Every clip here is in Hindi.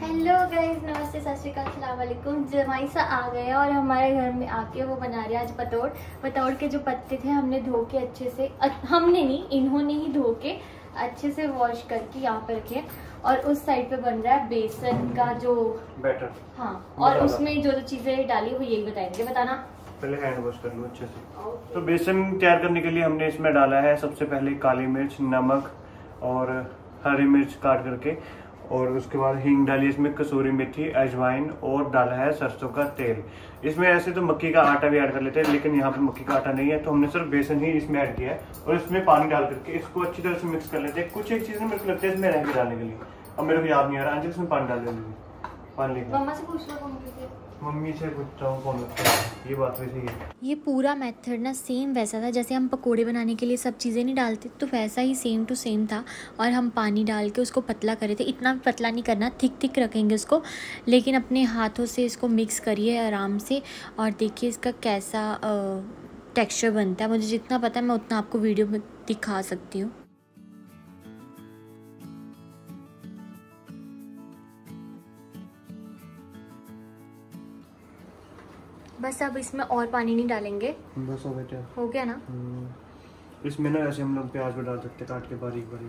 हेलो गाइस, नमस्ते, सत श्री अकाल, अस्सलाम वालेकुम। जमाई सा आ गए और हमारे घर में आके वो बना रहे हैं आज पतोड़ के जो पत्ते थे हमने धो के अच्छे से, हमने नहीं, इन्होंने ही धो के अच्छे से वॉश करके यहाँ पे रखे। और उस साइड पे बन रहा है बेसन का जो बैटर। हाँ, और उसमें जो चीजें डाली वो यही बताएंगे। बताना, पहले हैंड वॉश कर लो अच्छे से। तो बेसन तैयार करने के लिए हमने इसमें डाला है सबसे पहले काली मिर्च, नमक और हरी मिर्च काट करके, और उसके बाद हींग डाली, इसमें कसूरी मेथी, अजवाइन, और डाला है सरसों का तेल। इसमें ऐसे तो मक्की का आटा भी ऐड कर लेते हैं, लेकिन यहाँ पे मक्की का आटा नहीं है तो हमने सिर्फ बेसन ही इसमें ऐड किया है। और इसमें पानी डाल करके इसको अच्छी तरह से मिक्स कर लेते हैं। कुछ एक चीजें मेरे को लगता है इसमें रह के डालने के लिए, अब मेरे को याद नहीं आ रहा। इसमें पानी डाल देंगे, पानी लेकर मम्मा से पूछ लो, मम्मी से पूछता हूँ कौन लगता है। ये बात वैसे ही है। ये पूरा मेथड ना सेम वैसा था जैसे हम पकोड़े बनाने के लिए सब चीज़ें नहीं डालते, तो वैसा ही सेम टू सेम था। और हम पानी डाल के उसको पतला करे थे। इतना भी पतला नहीं करना, थिक थिक रखेंगे उसको, लेकिन अपने हाथों से इसको मिक्स करिए आराम से। और देखिए इसका कैसा टेक्सचर बनता है। मुझे जितना पता है मैं उतना आपको वीडियो में दिखा सकती हूँ। बस अब इसमें और पानी नहीं डालेंगे, बस हो बेटा, हो गया ना। इसमें ना ऐसे हम लोग प्याज भी डाल सकते हैं काट के बारीक बारीक।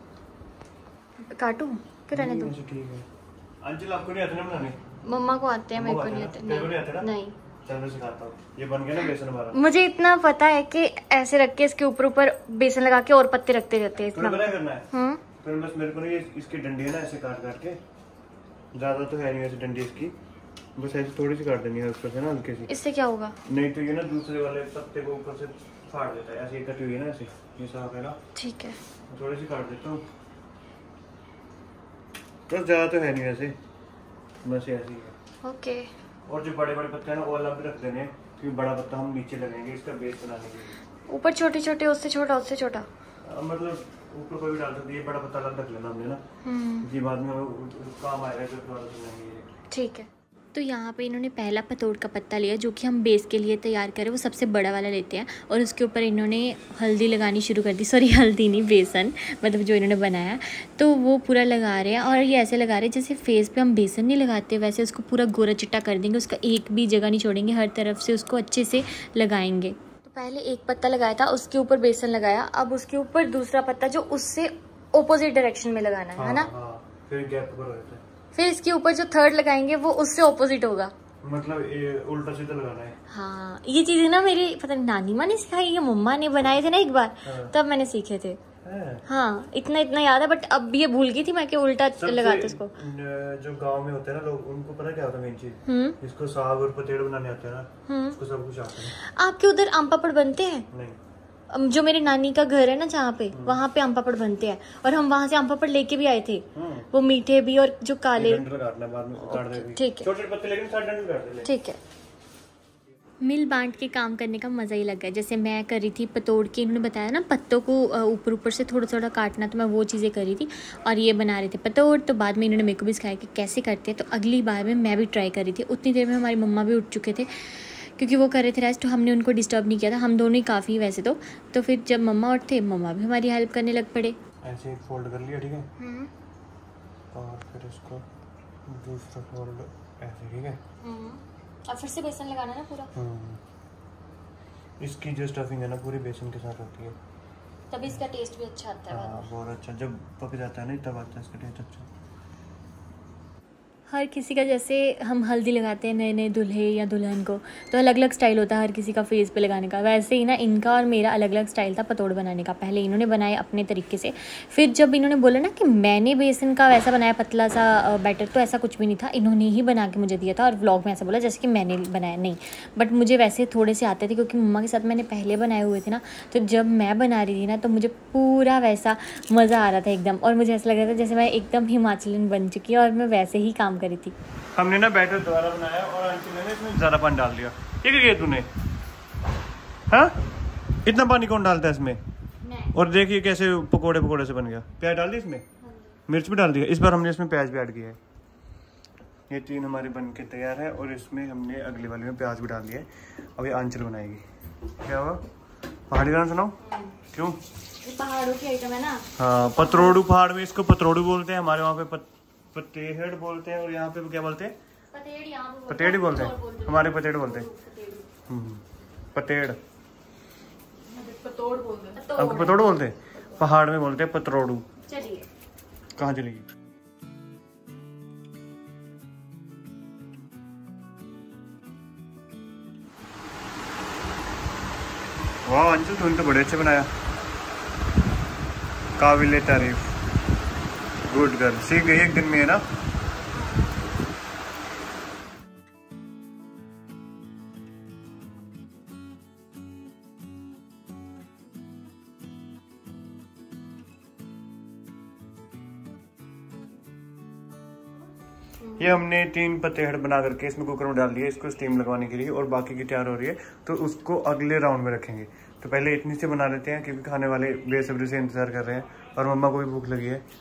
काटूं फिर रहने दो। ठीक है। अंजल आपको नहीं आता ना बनाने? मम्मा को आते हैं, मेरे को नहीं आते। नहीं, चल मैं सिखाता हूँ। ये बन गया ना बेसन हमारा। मुझे इतना पता है कि ऐसे रख के इसके ऊपर ऊपर बेसन लगा के और पत्ते रखते रहते हैं। इतना करना है। फिर बस मेरे को ना ये इसकी डंडी है ना ऐसे काट काट के, ज्यादा तो है नहीं ऐसे डंडी इसकी, बस ऐसे थोड़ी सी काट देनी है ऊपर से ना हल्की सी। इससे क्या होगा? नहीं तो ये ना दूसरे वाले पत्ते को ऊपर से फाड़ देता है। ऐसे ये कटी हुई है ना ऐसे, ये साफ है ना। ठीक है, थोड़ी सी काट देता हूँ, बस ज्यादा तो है नहीं वैसे, बस ऐसे ही है। ओके। और जो बड़े बड़े पत्ते हैं ना वो अलग रख देने, क्योंकि बड़ा पत्ता हम नीचे लगाएंगे इसका बेस बनाने के लिए। ऊपर छोटे छोटे, उससे छोटा, उससे छोटा, मतलब ऊपर कोई भी डाल सकते। ये बड़ा पत्ता अलग रख लेना हमने ना, जी बाद में काम आएगा जो दोबारा सुनाएंगे। ठीक है। तो यहाँ पे इन्होंने पहला पतोड़ का पत्ता लिया जो कि हम बेस के लिए तैयार करें, वो सबसे बड़ा वाला लेते हैं। और उसके ऊपर इन्होंने हल्दी लगानी शुरू कर दी, सॉरी हल्दी नहीं, बेसन, मतलब जो इन्होंने बनाया तो वो पूरा लगा रहे हैं। और ये ऐसे लगा रहे हैं जैसे फेस पे हम बेसन नहीं लगाते, वैसे उसको पूरा गोरा चिट्टा कर देंगे, उसका एक भी जगह नहीं छोड़ेंगे, हर तरफ से उसको अच्छे से लगाएंगे। तो पहले एक पत्ता लगाया था, उसके ऊपर बेसन लगाया, अब उसके ऊपर दूसरा पत्ता जो उससे ऑपोजिट डायरेक्शन में लगाना है ना। फिर गैप पर रहता है। फिर इसके ऊपर जो थर्ड लगाएंगे वो उससे ऑपोजिट होगा, मतलब उल्टा सीधा लगाना है। हाँ, ये चीजें ना मेरी पता नहीं नानी माँ ने सिखाई या मम्मा ने बनाए थे ना एक बार, तब मैंने सीखे थे। हाँ, इतना याद है, बट अब ये भूल गई थी मैं कि उल्टा लगाते उसको। जो गांव में होते हैं ना लोग, उनको पता क्या होता है मेन चीज, इसको साग और पतेड़ बनाने आते हैं ना, उसको सब कुछ आता है। आपके उधर आम पापड़ बनते हैं? नहीं, जो मेरी नानी का घर है ना जहाँ पे, वहाँ पे आम पापड़ बनते हैं, और हम वहाँ से आम पापड़ लेके भी आए थे। वो मीठे भी और जो काले। ठीक है, ठीक है। मिल बांट के काम करने का मज़ा ही लग गया। जैसे मैं कर रही थी पतोड़ के, इन्होंने बताया ना पत्तों को ऊपर ऊपर से थोड़ा थोड़ा काटना, तो मैं वो चीज़ें कर रही थी और ये बना रहे थे पतोड़। तो बाद में इन्होंने मेरे को भी सिखाया कि कैसे करते हैं, तो अगली बार में मैं भी ट्राई कर रही थी। उतनी देर में हमारी मम्मा भी उठ चुके थे क्योंकि वो कर रहे थे रेस्ट, तो हमने उनको डिस्टर्ब नहीं किया था, हम दोनों ही काफ़ी वैसे तो फिर जब मम्मा उठते, मम्मा भी हमारी हेल्प करने लग पड़े। ऐसे एक फोल्ड कर लिया, ठीक है, और फिर इसको दूसरा फोल्ड ऐसे, ठीक है, और फिर से बेसन लगाना ना पूरा। इसकी जो स्टफिंग है ना पूरी बेसन के साथ होती है, तभी इसका टेस्ट भी अच्छा आता है। बहुत अच्छा, जब पक जाता है ना तब आता है इसका टेस्ट अच्छा। हर किसी का, जैसे हम हल्दी लगाते हैं नए नए दूल्हे या दुल्हन को, तो अलग अलग स्टाइल होता है हर किसी का फेस पे लगाने का। वैसे ही ना इनका और मेरा अलग अलग स्टाइल था पतोड़ बनाने का। पहले इन्होंने बनाए अपने तरीके से, फिर जब इन्होंने बोला ना कि मैंने बेसन का वैसा बनाया पतला सा बैटर, तो ऐसा कुछ भी नहीं था, इन्होंने ही बना के मुझे दिया था। और व्लॉग में ऐसा बोला जैसे कि मैंने बनाया, नहीं, बट मुझे वैसे थोड़े से आते थे क्योंकि मम्मा के साथ मैंने पहले बनाए हुए थे ना। तो जब मैं बना रही थी ना तो मुझे पूरा वैसा मज़ा आ रहा था एकदम, और मुझे ऐसा लग रहा था जैसे मैं एकदम हिमाचलन बन चुकी है और मैं वैसे ही काम करी थी। हमने ना बैटर दोबारा बनाया और आंटी ने इसमें ज़्यादा पानी डाल दिया। क्या किया तूने? हाँ, इतना पानी कौन डालता है इसमें? नहीं। और देखिए कैसे पकोड़े से बन गया। प्याज डाल दी इसमें, मिर्च भी डाल दिया। इस बार हमने इसमें प्याज भी ऐड किया है। ये तीन हमारे बन के तैयार है, और इसमें हमने अगले वाले में प्याज भी डाल दिया है। अब ये आंचल बनाएगी। क्या हुआ? पहाड़ी गाना सुनाओ। क्यों? पहाड़ों की आइटम है ना। हाँ, पतरोड़ू, पहाड़ में इसको पतरोड़ू बोलते हैं, हमारे वहाँ पे पतेहड़ बोलते हैं और यहाँ पे क्या बोलते हैं? पतेड़ यहाँ पे पतेड़ ही बोलते हैं, हमारे पतेड़ बोलते हैं। पतेड़ पतोड़ बोलते हैं। आपको पतोड़ बोलते हैं? पहाड़ में बोलते हैं पतरोड़ू। चलिए कहाँ चलेगी? वाह अंशु तूने तो बड़े अच्छे बनाया, काबिले तारीफ, गुड गर्ल। सीख गई एक दिन में है ना। ये हमने 3 पतेहड़ बना करके इसमें कुकर में डाल दिए इसको स्टीम लगवाने के लिए, और बाकी की तैयार हो रही है तो उसको अगले राउंड में रखेंगे। तो पहले इतनी से बना लेते हैं क्योंकि खाने वाले बेसब्री से इंतजार कर रहे हैं और मम्मा को भी भूख लगी है।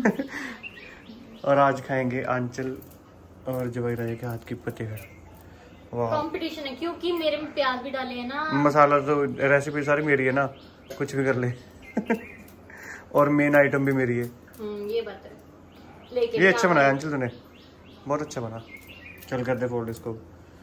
और आज खाएंगे आंचल और जवाई राजा के हाथ की पतेहड़। वाह कंपटीशन है क्योंकि मेरे में प्याज भी डाले हैं ना। मसाला तो रेसिपी सारी मेरी है ना, कुछ भी कर ले। और मेन आइटम भी मेरी है। ये बात है। लेकिन ये अच्छा बनाया अंचल तूने, बहुत अच्छा बना। चल कर दे फोल्ड इसको।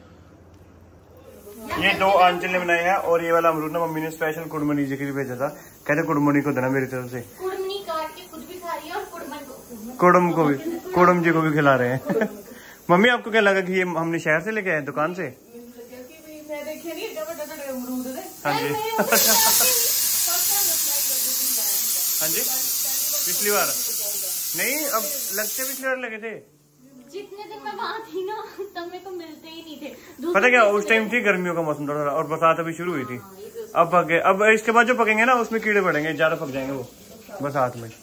ये 2 आंचल ने बनाए हैं और ये वाला अमरूद ना मम्मी ने स्पेशल कुड़मनी जी के लिए भेजा था, कहते कुड़मनी को देना मेरी तरफ से। कुड़मनी काट के खुद भी खा रही है और कुड़म जी को भी खिला रहे हैं। मम्मी आपको क्या लगा कि ये हमने शहर से लेके आए दुकान से? हाँ जी हाँ जी पिछली बार नहीं, अब लगते पिछली बार लगे थे। जितने दिन मैं वहाँ थी ना तब मेरे को मिलते ही नहीं थे। पता क्या उस टाइम थी गर्मियों का मौसम थोड़ा और बरसात अभी शुरू हुई थी। अब पके, अब इसके बाद जो पकेंगे ना उसमें कीड़े पड़ेंगे, ज्यादा पक जाएंगे वो बरसात में।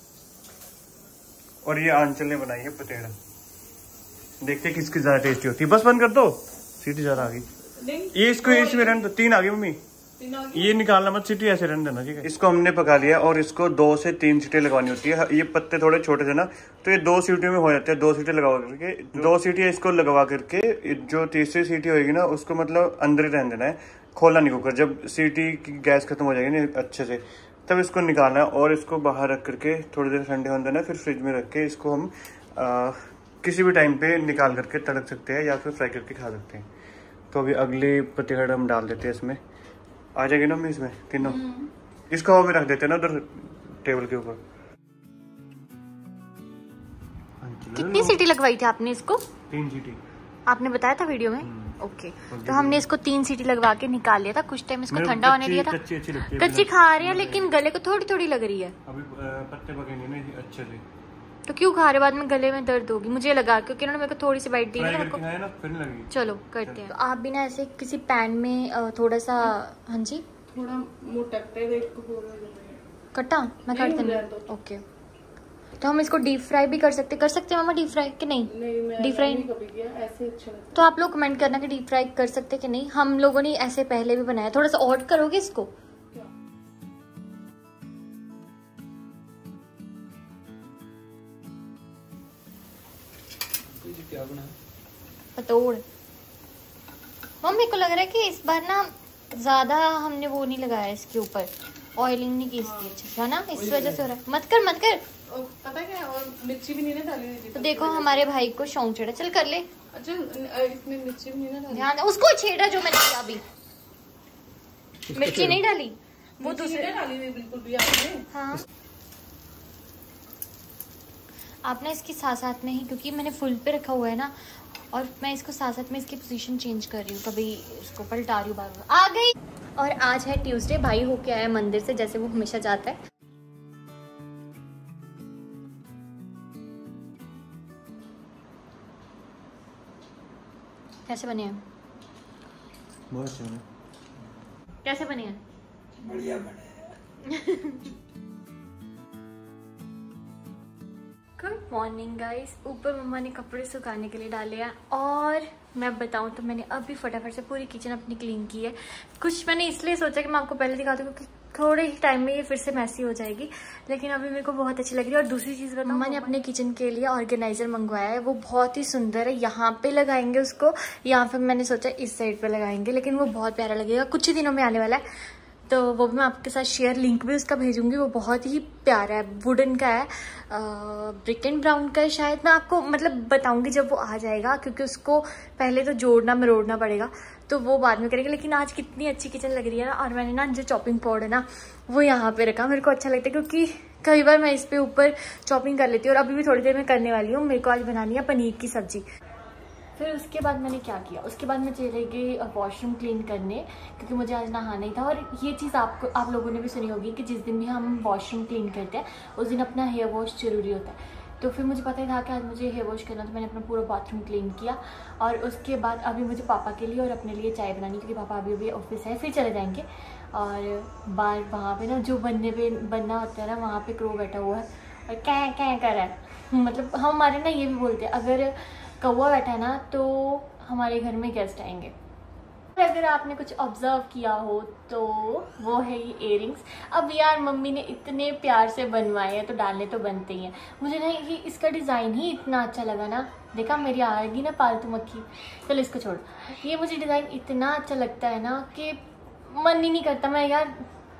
और ये आंचल ने बनाई है पतेड़ा, देखते किसकी ज्यादा टेस्टी होती है। बस बंद कर दो, सीटी ज्यादा आ गई। ये इसको इसमें रहने दो, 3 आ गई मम्मी। ये निकालना मत, सीटी ऐसे रहने देना, ठीक है। इसको हमने पका लिया और इसको 2 से 3 सीटी लगवानी होती है। ये पत्ते थोड़े छोटे थे ना तो ये 2 सीटियों में हो जाते हैं। 2 सीटी लगवा करके 2 सीटी इसको लगवा करके जो तीसरी सीटी होगी ना उसको मतलब अंदर ही रहने देना है, खोलना नहीं कुकर। जब सीटी की गैस खत्म हो जाएगी ना अच्छे से तब इसको निकालना है और इसको बाहर रख करके थोड़ी देर ठंडे होने देना। फिर फ्रिज में रख के इसको हम किसी भी टाइम पे निकाल करके तड़क सकते हैं या फिर फ्राई करके खा सकते हैं। तो अभी अगले पतेहड़ हम डाल देते हैं इसमें, आ जाएगी ना मम्मी इसमें तीनों। इसको हवा में रख देते हैं ना उधर टेबल के ऊपर। कितनी सीटी लगवाई थी आपने इसको? 3 सीटी आपने बताया था वीडियो में। ओके तो हमने इसको 3 सीटी लगवा के निकाल लिया था। कुछ टाइम इसको ठंडा होने दिया था। कच्ची खा रहे हैं लेकिन गले को थोड़ी थोड़ी लग रही है। अभी पत्ते पकेंगे ना अच्छे से तो क्यों खा रहे, बाद में गले में दर्द होगी मुझे लगा, क्योंकि उन्होंने मेरे को थोड़ी सी बाइट दी ना मेरे को। चलो करते हैं। तो आप भी ना ऐसे किसी पैन में थोड़ा सा, हाँ जी थोड़ा मोटा कटा मैं काट देना। ओके तो हम इसको डीप फ्राई भी कर सकते हैं मामा, डीप फ्राई कि नहीं? डीप फ्राई ऐसे अच्छा लगता है। तो आप लोग कमेंट करना कि डीप फ्राई कर सकते कि नहीं। हम लोगों ने ऐसे पहले भी बनाया। थोड़ा सा और करोगे इसको? क्या बना पतोड़। मम्मी को लग रहा है कि इस बार ना ज्यादा हमने वो नहीं लगाया इसके ऊपर, ऑयलिंग नहीं की इसकी अच्छे से, है ना, इस वजह से हो रहा है। मत कर पता क्या, और मिर्ची भी नहीं ना डाली थी। तो देखो हमारे भाई को शौक चढ़ा, चल कर ले। अच्छा इसमें मिर्ची भी नहीं ना डाली। ध्यान उसको छेड़ा जो मैंने किया अभी। मिर्ची नहीं डाली, वो दूसरे डाली हुई बिल्कुल भी आपने। हाँ आपने इसकी साथ में ही, क्योंकि मैंने फुल पे रखा हुआ है ना और मैं इसको साथ में इसकी पोजीशन चेंज कर रही हूँ, कभी इसको पलटा रही हूँ बार बार। आ गई। और आज है ट्यूसडे, भाई होके आया मंदिर से जैसे वो हमेशा जाता है। कैसे बने हैं? बहुत अच्छे बने। कैसे बने हैं? बढ़िया बने। Good morning guys. ऊपर मम्मा ने कपड़े सुखाने के लिए डाले हैं और मैं बताऊं तो मैंने अभी फटाफट से पूरी किचन अपनी क्लीन की है। कुछ मैंने इसलिए सोचा कि मैं आपको पहले दिखा दूं क्योंकि थोड़े ही टाइम में ये फिर से मैसी हो जाएगी, लेकिन अभी मेरे को बहुत अच्छी लग रही है। और दूसरी चीज़ बताऊं, मम्मा ने अपने किचन के लिए ऑर्गेनाइजर मंगवाया है, वो बहुत ही सुंदर है। यहाँ पे लगाएंगे उसको, यहाँ पे मैंने सोचा इस साइड पे लगाएंगे, लेकिन वो बहुत प्यारा लगेगा। कुछ ही दिनों में आने वाला है तो वो भी मैं आपके साथ शेयर लिंक भी उसका भेजूंगी। वो बहुत ही प्यारा है, वुडन का है, ब्रिक एंड ब्राउन का है शायद। मैं आपको मतलब बताऊंगी जब वो आ जाएगा, क्योंकि उसको पहले तो जोड़ना मरोड़ना पड़ेगा, तो वो बाद में करेंगे। लेकिन आज कितनी अच्छी किचन लग रही है ना। और मैंने ना जो चॉपिंग बोर्ड है ना वो यहाँ पे रखा, मेरे को अच्छा लगता है क्योंकि कई बार मैं इस पे ऊपर चॉपिंग कर लेती हूँ। और अभी भी थोड़ी देर में करने वाली हूँ। मेरे को आज बनानी है पनीर की सब्जी। फिर उसके बाद मैंने क्या किया, उसके बाद मैं चली गई वॉशरूम क्लीन करने, क्योंकि मुझे आज नहाना ही था। और ये चीज़ आप लोगों ने भी सुनी होगी कि जिस दिन भी हम वॉशरूम क्लीन करते हैं उस दिन अपना हेयर वॉश जरूरी होता है। तो फिर मुझे पता ही था कि आज मुझे हेयर वॉश करना, तो मैंने अपना पूरा बाथरूम क्लीन किया। और उसके बाद अभी मुझे पापा के लिए और अपने लिए चाय बनानी, क्योंकि पापा अभी ऑफिस है, फिर चले जाएंगे। और बाहर वहाँ पे ना जो बनना होता है ना, वहाँ पे क्रो बैठा हुआ है और क्या क्या कर रहा है। मतलब हमारे ना ये भी बोलते हैं, अगर कौवा बैठा है ना तो हमारे घर में गेस्ट आएंगे। अगर आपने कुछ ऑब्जर्व किया हो तो वो है ये इयररिंग्स। अब यार मम्मी ने इतने प्यार से बनवाए हैं तो डालने तो बनते ही हैं। मुझे ना ये इसका डिज़ाइन ही इतना अच्छा लगा ना, देखा मेरी आ गई ना पालतू मक्खी। चलो इसको छोड़, ये मुझे डिज़ाइन इतना अच्छा लगता है ना कि मन ही नहीं करता मैं यार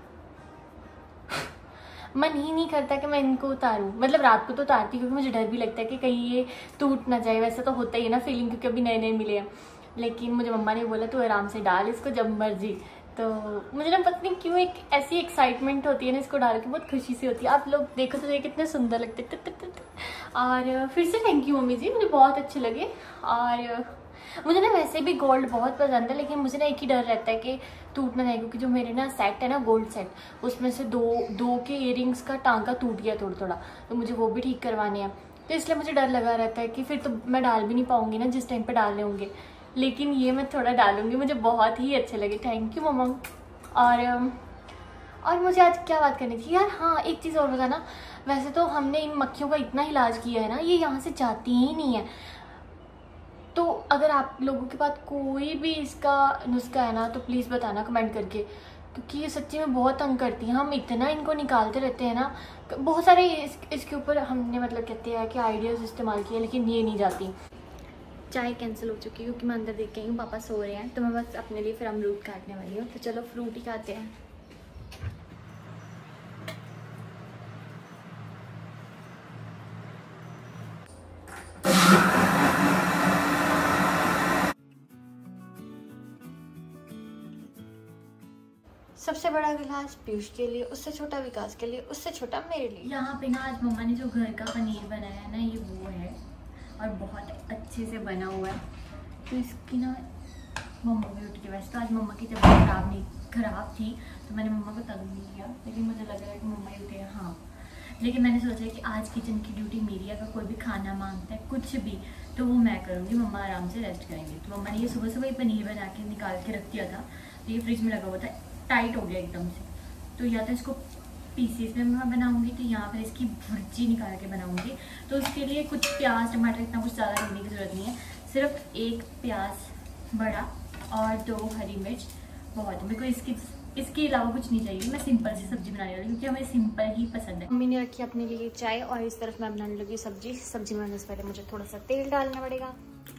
मन ही नहीं करता कि मैं इनको उतारूं। मतलब रात को तो उतारती, क्योंकि मुझे डर भी लगता है कि कहीं ये टूट ना जाए। वैसे तो होता ही है ना फीलिंग, क्योंकि अभी नए नए मिले हैं। लेकिन मुझे मम्मा ने बोला तू आराम से डाल इसको जब मर्जी। तो मुझे ना पता नहीं क्यों एक ऐसी एक्साइटमेंट होती है ना इसको डाल के, बहुत खुशी सी होती है। आप लोग देखो तो ये कितने सुंदर लगते हैं। और फिर से थैंक यू मम्मी जी, मुझे बहुत अच्छे लगे। और मुझे ना वैसे भी गोल्ड बहुत पसंद है, लेकिन मुझे ना एक ही डर रहता है कि टूट ना जाए, क्योंकि जो मेरे ना सेट है ना गोल्ड सेट, उसमें से दो के इयररिंग्स का टांका टूट गया थोड़ा, तो मुझे वो भी ठीक करवाने हैं। तो इसलिए मुझे डर लगा रहता है कि फिर तो मैं डाल भी नहीं पाऊंगी ना जिस टाइम पे डालने होंगे। लेकिन ये मैं थोड़ा डालूंगी, मुझे बहुत ही अच्छे लगे। Thank you mama. और मुझे आज क्या बात करनी थी यार, हाँ एक चीज़ और बताना। वैसे तो हमने इन मक्खियों का इतना इलाज किया है ना, ये यहाँ से जाती ही नहीं है। तो अगर आप लोगों के पास कोई भी इसका नुस्खा है ना तो प्लीज़ बताना कमेंट करके, क्योंकि ये सच्ची में बहुत तंग करती हैं। हम इतना इनको निकालते रहते हैं ना, बहुत सारे इसके ऊपर हमने मतलब कहते हैं कि आइडियाज़ इस्तेमाल किए, लेकिन ये नहीं जाती। चाय कैंसिल हो चुकी है क्योंकि मैं अंदर देख के आई हूँ पापा सो रहे हैं, तो मैं बस अपने लिए फिर अमरूद काटने वाली हूँ। तो चलो फ्रूट ही खाते हैं। सबसे बड़ा गिलास पीयूष के लिए, उससे छोटा विकास के लिए, उससे छोटा मेरे लिए। यहाँ पे ना आज मम्मा ने जो घर का पनीर बनाया है ना, ये वो है और बहुत अच्छे से बना हुआ है। तो इसकी ना मम्मा भी उठ के, वैसे तो आज मम्मा की तबीयत खराब थी तो मैंने मम्मा को तंग नहीं किया, लेकिन मुझे लग रहा है कि मम्मा ही उठे हैं। हाँ, लेकिन मैंने सोचा कि आज किचन की ड्यूटी मेरी है। अगर कोई भी खाना मांगता है कुछ भी तो वो मैं करूँगी, मम्मा आराम से रेस्ट करेंगे। तो मम्मा ने ये सुबह सुबह पनीर बना के निकाल के रख दिया था, तो ये फ्रिज में लगा हुआ था, टाइट हो गया एकदम से। तो या तो इसको पीसीस में मैं बनाऊंगी, तो यहाँ पर इसकी भुर्जी निकाल के बनाऊंगी। तो उसके लिए कुछ प्याज टमाटर इतना कुछ ज़्यादा करने की ज़रूरत नहीं है, सिर्फ एक प्याज बड़ा और 2 हरी मिर्च बहुत है। मेरे को इसके अलावा कुछ नहीं चाहिए। मैं सिंपल सी सब्जी बनाने वाली हूँ क्योंकि हमें सिंपल ही पसंद है। मम्मी ने रखी अपने लिए चाय और इस तरफ मैं बनाने लगी सब्जी बनाने से पहले मुझे थोड़ा सा तेल डालना पड़ेगा।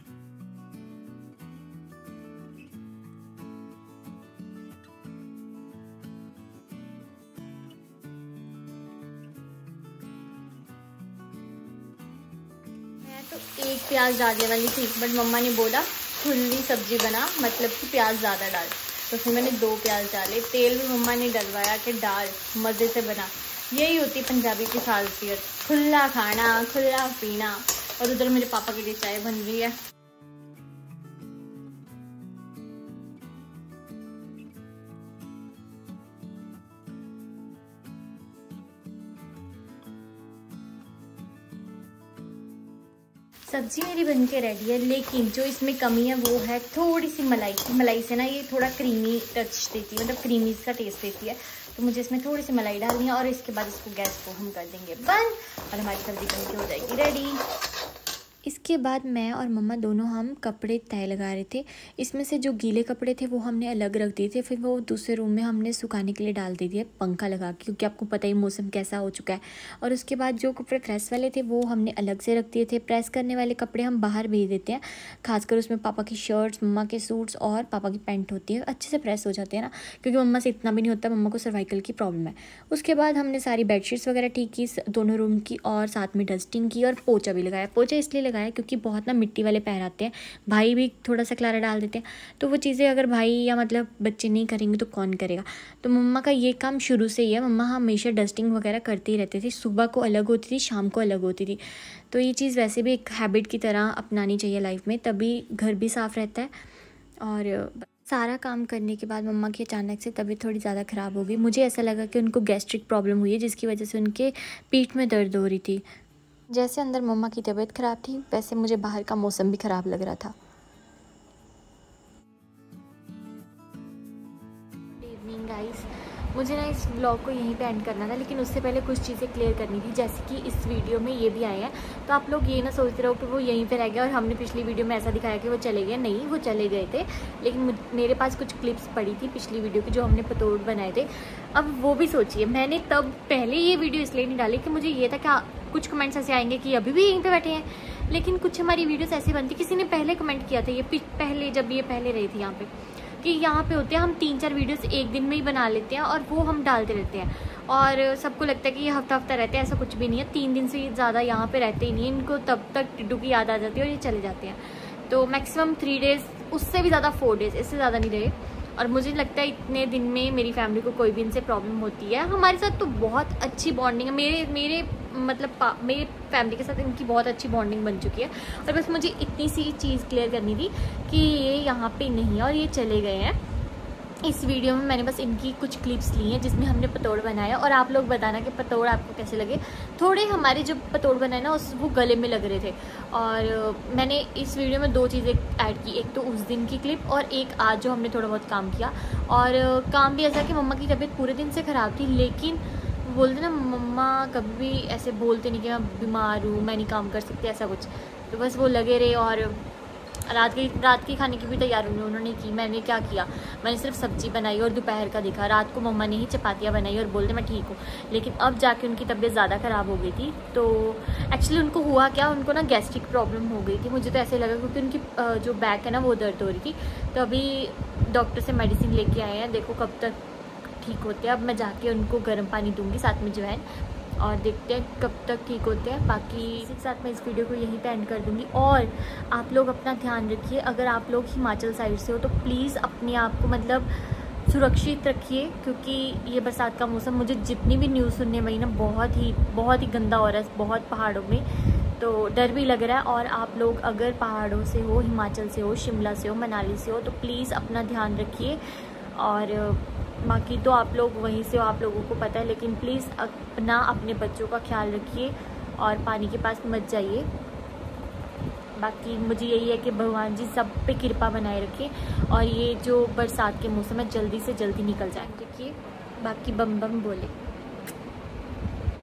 तो एक प्याज डालने वाली थी, बट मम्मा ने बोला खुली सब्जी बना, मतलब कि प्याज ज़्यादा डाल। तो फिर मैंने 2 प्याज डाले। तेल भी मम्मा ने डलवाया कि डाल मज़े से बना। यही होती पंजाबी की खासियत, खुला खाना खुला पीना। और उधर मेरे पापा के लिए चाय बन रही है। सब्जी मेरी बन के रेडी है, लेकिन जो इसमें कमी है वो है थोड़ी सी मलाई से ना ये थोड़ा क्रीमी टच देती है, मतलब क्रीमी सा टेस्ट देती है। तो मुझे इसमें थोड़ी सी मलाई डालनी है और इसके बाद इसको गैस को हम कर देंगे बंद और हमारी सब्जी बन के हो जाएगी रेडी। इसके बाद मैं और मम्मा दोनों हम कपड़े तय लगा रहे थे। इसमें से जो गीले कपड़े थे वो हमने अलग रख दिए थे, फिर वो दूसरे रूम में हमने सुखाने के लिए डाल दे दिए पंखा लगा के, क्योंकि आपको पता ही मौसम कैसा हो चुका है। और उसके बाद जो कपड़े प्रेस वाले थे वो हमने अलग से रख दिए थे। प्रेस करने वाले कपड़े हम बाहर भेज देते हैं, खासकर उसमें पापा की शर्ट्स, मम्मा के सूट्स और पापा की पैंट होती है, अच्छे से प्रेस हो जाते हैं ना, क्योंकि मम्मा से इतना भी नहीं होता, मम्मा को सर्वाइकल की प्रॉब्लम है। उसके बाद हमने सारी बेडशीट्स वगैरह ठीक की दोनों रूम की, और साथ में डस्टिंग की और पोछा भी लगाया। पोछा इसलिए लगाया क्योंकि बहुत ना मिट्टी वाले पैर आते हैं, भाई भी थोड़ा सा क्लारा डाल देते हैं, तो वो चीज़ें अगर भाई या मतलब बच्चे नहीं करेंगे तो कौन करेगा। तो मम्मा का ये काम शुरू से ही है, मम्मा हमेशा डस्टिंग वगैरह करते ही रहते थे, सुबह को अलग होती थी, शाम को अलग होती थी। तो ये चीज़ वैसे भी एक हैबिट की तरह अपनानी चाहिए लाइफ में, तभी घर भी साफ़ रहता है। और सारा काम करने के बाद मम्मा की अचानक से तबीयत थोड़ी ज़्यादा ख़राब हो गई। मुझे ऐसा लगा कि उनको गैस्ट्रिक प्रॉब्लम हुई है, जिसकी वजह से उनके पीठ में दर्द हो रही थी। जैसे अंदर मम्मा की तबीयत ख़राब थी, वैसे मुझे बाहर का मौसम भी ख़राब लग रहा था। गुड इवनिंग गाइस, मुझे ना इस ब्लॉग को यहीं पे एंड करना था, लेकिन उससे पहले कुछ चीज़ें क्लियर करनी थी, जैसे कि इस वीडियो में ये भी आए हैं, तो आप लोग ये ना सोचते रहो कि वो यहीं पे रह गए और हमने पिछली वीडियो में ऐसा दिखाया कि वो चले गए। नहीं, वो चले गए थे, लेकिन मेरे पास कुछ क्लिप्स पड़ी थी पिछली वीडियो की जो हमने पतोड़ बनाए थे। अब वो भी सोचिए, मैंने तब पहले ये वीडियो इसलिए नहीं डाली कि मुझे ये था कि कुछ कमेंट्स ऐसे आएंगे कि अभी भी यहीं पे बैठे हैं, लेकिन कुछ हमारी वीडियोस ऐसी बनती, किसी ने पहले कमेंट किया था, ये पहले जब ये पहले रही थी यहाँ पे, कि यहाँ पे होते हैं हम 3-4 वीडियोस एक दिन में ही बना लेते हैं और वो हम डालते रहते हैं, और सबको लगता है कि ये हफ्ता रहते हैं। ऐसा कुछ भी नहीं है, 3 दिन से ज़्यादा यहाँ पे रहते ही नहीं है, इनको तब तक टिड्डू की याद आ जाती है और ये चले जाते हैं। तो मैक्सिमम 3 डेज़, उससे भी ज़्यादा 4 डेज़, इससे ज़्यादा नहीं रहे। और मुझे लगता है इतने दिन में मेरी फैमिली को कोई भी इनसे प्रॉब्लम होती है। हमारे साथ तो बहुत अच्छी बॉन्डिंग है, मेरे मेरे फैमिली के साथ इनकी बहुत अच्छी बॉन्डिंग बन चुकी है। और बस मुझे इतनी सी चीज़ क्लियर करनी थी कि ये यहाँ पे नहीं है और ये चले गए हैं। इस वीडियो में मैंने बस इनकी कुछ क्लिप्स ली हैं जिसमें हमने पतोड़ बनाया, और आप लोग बताना कि पतोड़ आपको कैसे लगे। थोड़े हमारे जो पतोड़ बनाए ना वो गले में लग रहे थे, और मैंने इस वीडियो में 2 चीज़ें ऐड की, एक तो उस दिन की क्लिप और एक आज जो हमने थोड़ा बहुत काम किया। और काम भी ऐसा कि मम्मा की तबीयत पूरे दिन से ख़राब थी, लेकिन बोलते ना मम्मा कभी भी ऐसे बोलते नहीं कि मैं बीमार हूँ, मैं नहीं काम कर सकती, ऐसा कुछ। तो बस वो लगे रहे, और रात की खाने की भी तैयारी उन्होंने की। मैंने क्या किया, मैंने सिर्फ सब्जी बनाई और दोपहर का देखा। रात को मम्मा ने ही चपातियाँ बनाई और बोलते मैं ठीक हूँ, लेकिन अब जाके उनकी तबीयत ज़्यादा ख़राब हो गई थी। तो एक्चुअली उनको हुआ क्या, उनको ना गैस्ट्रिक प्रॉब्लम हो गई थी। मुझे तो ऐसे लगा क्योंकि उनकी जो बैक है ना वो दर्द हो रही थी। तो अभी डॉक्टर से मेडिसिन लेके आए हैं, देखो कब तक ठीक होते हैं। अब मैं जाके उनको गर्म पानी दूंगी, साथ में अजवाइन, और देखते हैं कब तक ठीक होते हैं। बाकी इसी के साथ मैं इस वीडियो को यहीं पे एंड कर दूंगी। और आप लोग अपना ध्यान रखिए, अगर आप लोग हिमाचल साइड से हो तो प्लीज़ अपने आप को मतलब सुरक्षित रखिए, क्योंकि ये बरसात का मौसम, मुझे जितनी भी न्यूज़ सुनने में ना बहुत ही गंदा हो रहा है बहुत पहाड़ों में, तो डर भी लग रहा है। और आप लोग अगर पहाड़ों से हो, हिमाचल से हो, शिमला से हो, मनाली से हो, तो प्लीज़ अपना ध्यान रखिए। और बाकी तो आप लोग वहीं से हो, आप लोगों को पता है, लेकिन प्लीज़ अपने बच्चों का ख्याल रखिए और पानी के पास मत जाइए। बाकी मुझे यही है कि भगवान जी सब पे कृपा बनाए रखें और ये जो बरसात के मौसम है जल्दी से जल्दी निकल जाए। देखिए बाकी बम बम बोले।